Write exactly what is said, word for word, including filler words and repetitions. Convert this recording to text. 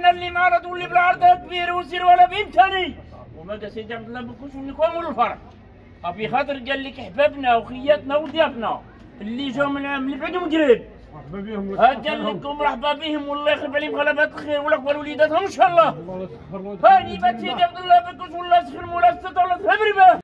انا اللي معرض واللي بالعرض كبير وسير ولا بنتني وما سيدي عبد الله بكوش ونكون الفرح ابي خاطر قال لك احبابنا وخياتنا وضيافنا اللي جاو من البعد ومقرب مرحبا بهم. قال لكم مرحبا بهم والله يخلف عليهم غلبات الخير والاكبر وليداتهم ان شاء الله. هاني بات سيدي عبد الله بكوش والله سخر مولا ستة ولا تهبربه.